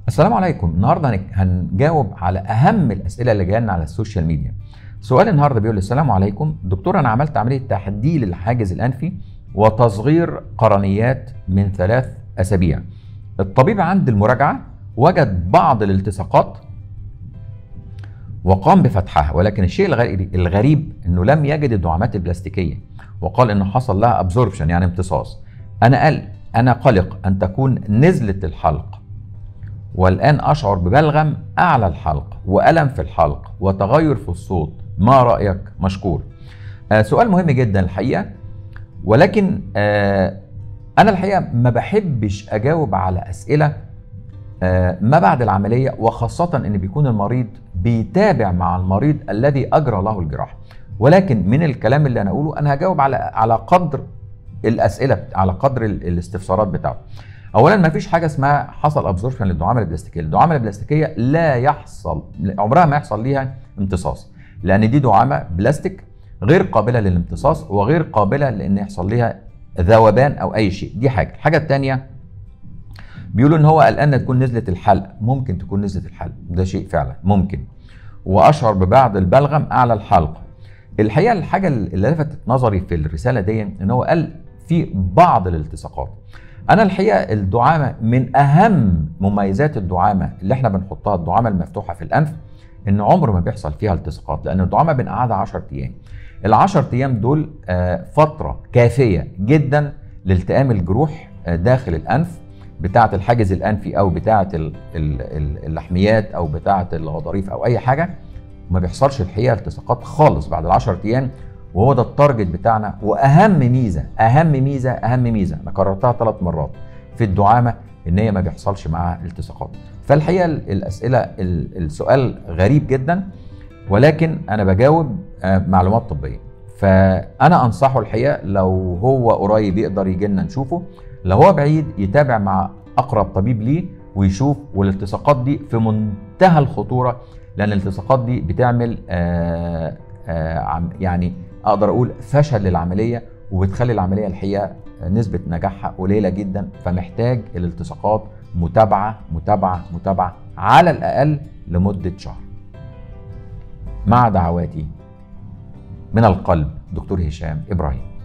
السلام عليكم. النهارده هنجاوب على اهم الاسئله اللي جايه لنا على السوشيال ميديا. سؤال النهارده بيقول: السلام عليكم دكتور، انا عملت عمليه تحديل الحاجز الانفي وتصغير قرنيات من 3 أسابيع. الطبيب عند المراجعه وجد بعض الالتصاقات وقام بفتحها، ولكن الشيء الغريب انه لم يجد الدعامات البلاستيكيه، وقال انه حصل لها ابزوربشن يعني امتصاص. انا قلق ان تكون نزلت الحلق، والآن أشعر ببلغم أعلى الحلق وألم في الحلق وتغير في الصوت. ما رأيك؟ مشكور. سؤال مهم جدا الحقيقة، ولكن أنا الحقيقة ما بحبش أجاوب على أسئلة ما بعد العملية، وخاصة أن بيكون المريض بيتابع مع المريض الذي أجرى له الجراحة. ولكن من الكلام اللي أنا أقوله أنا هجاوب على قدر الأسئلة، على قدر الاستفسارات بتاعته. اولا ما فيش حاجه اسمها حصل ابزوربشن للدعامه البلاستيكيه. الدعامه البلاستيكيه لا يحصل، عمرها ما يحصل ليها امتصاص، لان دي دعامه بلاستيك غير قابله للامتصاص وغير قابله لان يحصل ليها ذوبان او اي شيء. دي حاجه. الحاجه الثانيه بيقولوا ان هو قلقان تكون نزلت الحلق. ممكن تكون نزلت الحلق، ده شيء فعلا ممكن. واشعر ببعض البلغم اعلى الحلق. الحقيقه الحاجه اللي لفتت نظري في الرساله دي ان هو قال في بعض الالتصاقات. أنا الحقيقة الدعامة من أهم مميزات الدعامة اللي احنا بنحطها، الدعامة المفتوحة في الأنف، إن عمر ما بيحصل فيها التصاقات، لأن الدعامة بنقعدها 10 أيام. ال10 أيام دول فترة كافية جدا لالتئام الجروح داخل الأنف بتاعة الحاجز الأنفي أو بتاعة اللحميات أو بتاعة الغضاريف أو أي حاجة. ما بيحصلش الحقيقة التصاقات خالص بعد ال10 أيام، وهو ده التارجت بتاعنا. واهم ميزه انا كررتها 3 مرات في الدعامه ان هي ما بيحصلش معاها التصاقات. فالحقيقه الاسئله السؤال غريب جدا، ولكن انا بجاوب معلومات طبيه. فانا انصحه الحقيقه لو هو قريب يقدر يجي لنا نشوفه، لو هو بعيد يتابع مع اقرب طبيب ليه ويشوف. والالتصاقات دي في منتهى الخطوره، لان الالتصاقات دي بتعمل يعني اقدر اقول فشل للعمليه، وبتخلي العمليه الحقيقه نسبه نجاحها قليله جدا. فمحتاج الالتصاقات متابعه على الاقل لمده شهر. مع دعواتي من القلب، دكتور هشام إبراهيم.